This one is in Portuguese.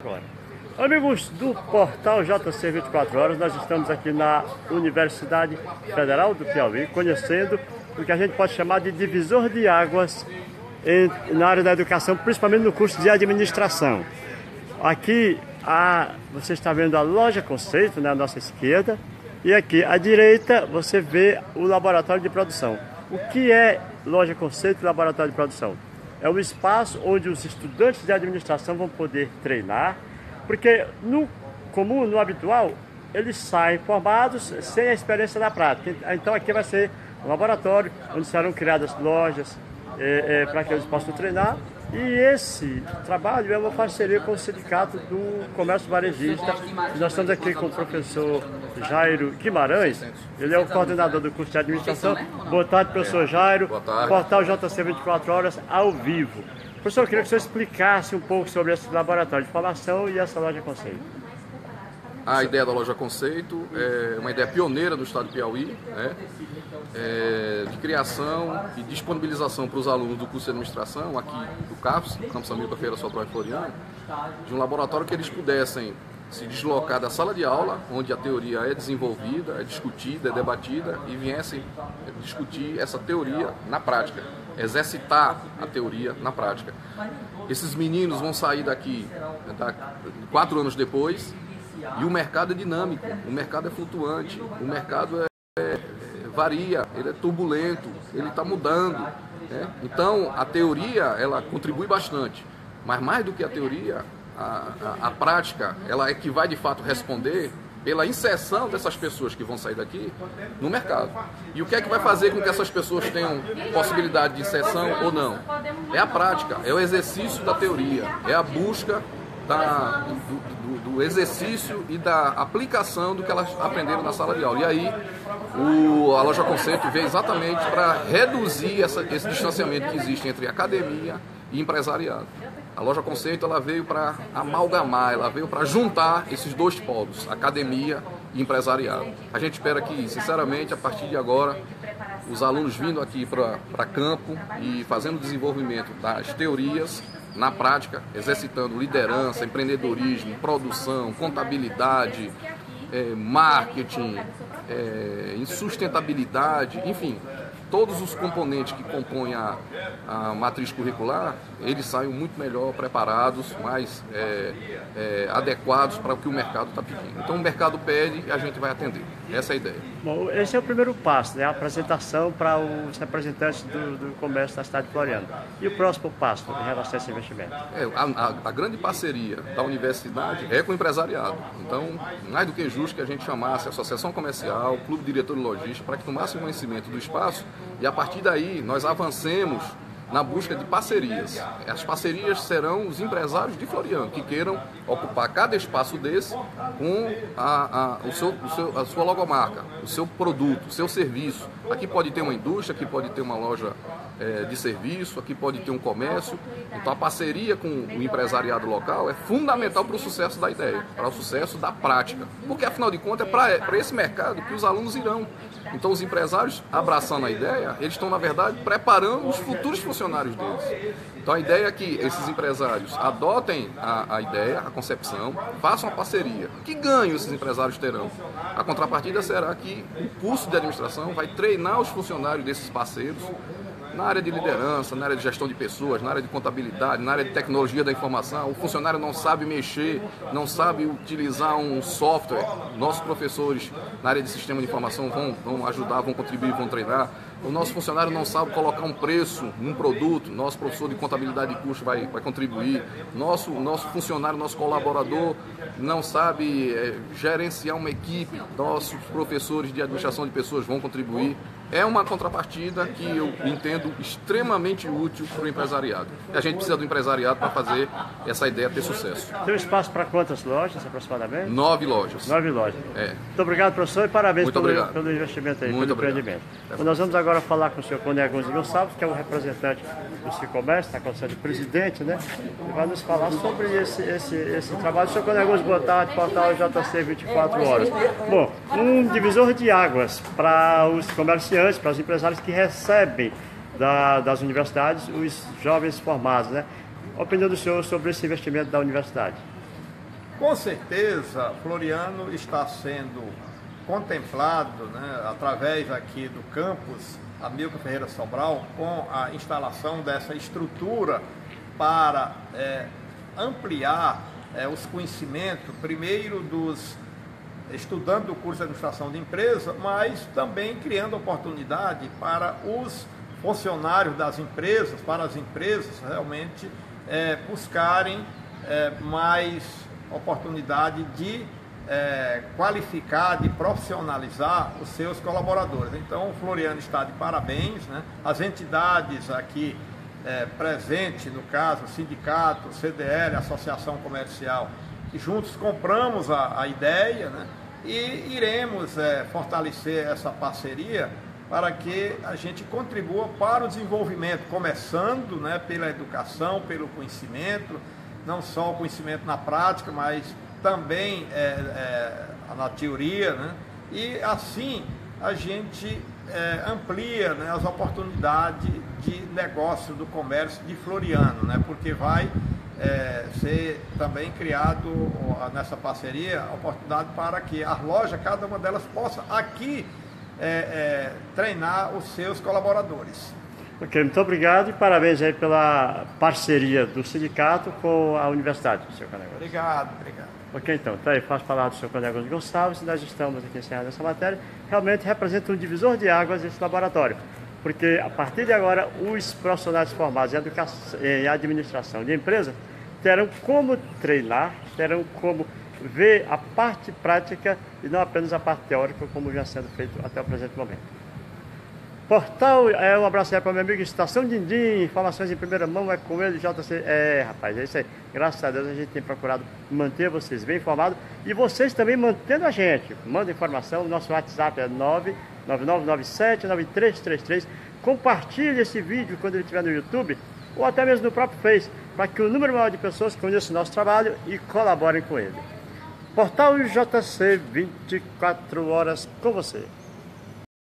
Agora. Amigos do portal JC 24 Horas, nós estamos aqui na Universidade Federal do Piauí, conhecendo o que a gente pode chamar de divisor de águas na área da educação, principalmente no curso de administração. Aqui você está vendo a loja Conceito, à nossa esquerda, e aqui à direita você vê o laboratório de produção. O que é loja Conceito e laboratório de produção? É um espaço onde os estudantes de administração vão poder treinar, porque no comum, no habitual, eles saem formados sem a experiência da prática. Então aqui vai ser um laboratório onde serão criadas lojas para que eles possam treinar. E esse trabalho é uma parceria com o Sindicato do Comércio Varejista. Nós estamos aqui com o professor Jairo Guimarães, ele é o coordenador do curso de administração. Boa tarde, professor Jairo. Boa tarde. Portal JC 24 Horas ao vivo. Professor, eu queria que o senhor explicasse um pouco sobre esse laboratório de formação e essa loja Conceito. A ideia da loja Conceito é uma ideia pioneira do estado de Piauí, né? De criação e disponibilização para os alunos do curso de administração aqui do CAPS, Campus Amílcar Ferreira Sobral e Floriano, de um laboratório que eles pudessem se deslocar da sala de aula, onde a teoria é desenvolvida, é discutida, é debatida, e viessem discutir essa teoria na prática, exercitar a teoria na prática. Esses meninos vão sair daqui 4 anos depois, e o mercado é dinâmico, o mercado é flutuante, o mercado varia, ele é turbulento, ele está mudando, né? Então a teoria ela contribui bastante, mas mais do que a teoria, a prática ela é que vai de fato responder pela inserção dessas pessoas que vão sair daqui no mercado. E o que é que vai fazer com que essas pessoas tenham possibilidade de inserção ou não? É a prática, é o exercício da teoria, é a busca do exercício e da aplicação do que elas aprenderam na sala de aula. E aí a loja Conceito veio exatamente para reduzir esse distanciamento que existe entre academia e empresariado. A loja Conceito ela veio para amalgamar, ela veio para juntar esses dois polos, academia e empresariado. A gente espera que, sinceramente, a partir de agora, os alunos vindo aqui para campo e fazendo o desenvolvimento das teorias, na prática, exercitando liderança, empreendedorismo, produção, contabilidade, marketing, sustentabilidade, enfim, todos os componentes que compõem a matriz curricular, eles saem muito melhor preparados, mais adequados para o que o mercado está pedindo. Então o mercado pede e a gente vai atender. Essa é a ideia. Bom, esse é o primeiro passo, né? A apresentação para os representantes do comércio da cidade de Floriano. E o próximo passo em relação a esse investimento? A grande parceria da universidade é com o empresariado. Então, mais do que justo que a gente chamasse a Associação Comercial, o Clube Diretor de Logística, para que tomassem conhecimento do espaço e a partir daí nós avancemos na busca de parcerias. As parcerias serão os empresários de Floriano que queiram ocupar cada espaço desse com a sua logomarca, o seu produto, o seu serviço. Aqui pode ter uma indústria, aqui pode ter uma loja de serviço, aqui pode ter um comércio. Então a parceria com o empresariado local é fundamental para o sucesso da ideia, para o sucesso da prática. Porque afinal de contas é para esse mercado que os alunos irão. Então os empresários abraçando a ideia, eles estão na verdade preparando os futuros funcionários deles. Então a ideia é que esses empresários adotem a ideia, a concepção, façam a parceria. Que ganho esses empresários terão? A contrapartida será que o curso de administração vai treinar os funcionários desses parceiros na área de liderança, na área de gestão de pessoas, na área de contabilidade, na área de tecnologia da informação. O funcionário não sabe mexer, não sabe utilizar um software. Nossos professores na área de sistema de informação vão ajudar, vão contribuir, vão treinar. O nosso funcionário não sabe colocar um preço num produto, nosso professor de contabilidade de custo vai contribuir. Nosso funcionário, nosso colaborador não sabe gerenciar uma equipe, nossos professores de administração de pessoas vão contribuir. É uma contrapartida que eu entendo extremamente útil para o empresariado. E a gente precisa do empresariado para fazer essa ideia ter sucesso. Tem espaço para quantas lojas aproximadamente? 9 lojas. 9 lojas. Muito obrigado, professor, e parabéns pelo investimento aí, pelo empreendimento. Então, nós vamos agora falar com o senhor Cone Agosto Gonçalves, que é o representante do Cicomércio, está com o de presidente, né? E vai nos falar sobre esse trabalho. Senhor Cone Agosto, boa tarde, portal JC 24 Horas. Bom, um divisor de águas para os comerciantes, para os empresários que recebem das universidades os jovens formados, né? A opinião do senhor sobre esse investimento da universidade? Com certeza, Floriano está sendo contemplado, né, através aqui do campus Amilcar Ferreira Sobral, com a instalação dessa estrutura para ampliar os conhecimentos, primeiro estudando o curso de administração de empresa, mas também criando oportunidade para os funcionários das empresas, para as empresas realmente buscarem mais oportunidade de qualificar, de profissionalizar os seus colaboradores. Então, o Floriano está de parabéns, né? As entidades aqui presentes, no caso, o sindicato, o CDL, a Associação Comercial, que juntos compramos a ideia, né? E iremos fortalecer essa parceria para que a gente contribua para o desenvolvimento, começando, né, pela educação, pelo conhecimento, não só o conhecimento na prática, mas também na teoria, né? E assim a gente amplia, né, as oportunidades de negócio do comércio de Floriano, né? Porque vai ser também criado nessa parceria a oportunidade para que as lojas, cada uma delas, possa aqui treinar os seus colaboradores. Ok, muito obrigado e parabéns aí pela parceria do sindicato com a universidade, Sr. Conegoso. Obrigado. Ok, então, tá aí, faço falar do Sr. Conegoso Gonçalves, e nós estamos aqui encerrando essa matéria. Realmente representa um divisor de águas esse laboratório, porque a partir de agora os profissionais formados em administração de empresa terão como treinar, terão como ver a parte prática e não apenas a parte teórica, como já sendo feito até o presente momento. Portal, um abraço aí para o meu amigo Estação Dindim, informações em primeira mão é com ele, JC. Rapaz, é isso aí. Graças a Deus a gente tem procurado manter vocês bem informados e vocês também mantendo a gente. Manda informação, nosso WhatsApp é 999979333. Compartilhe esse vídeo quando ele estiver no YouTube ou até mesmo no próprio Face, para que o número maior de pessoas conheça o nosso trabalho e colaborem com ele. Portal JC, 24 horas com você.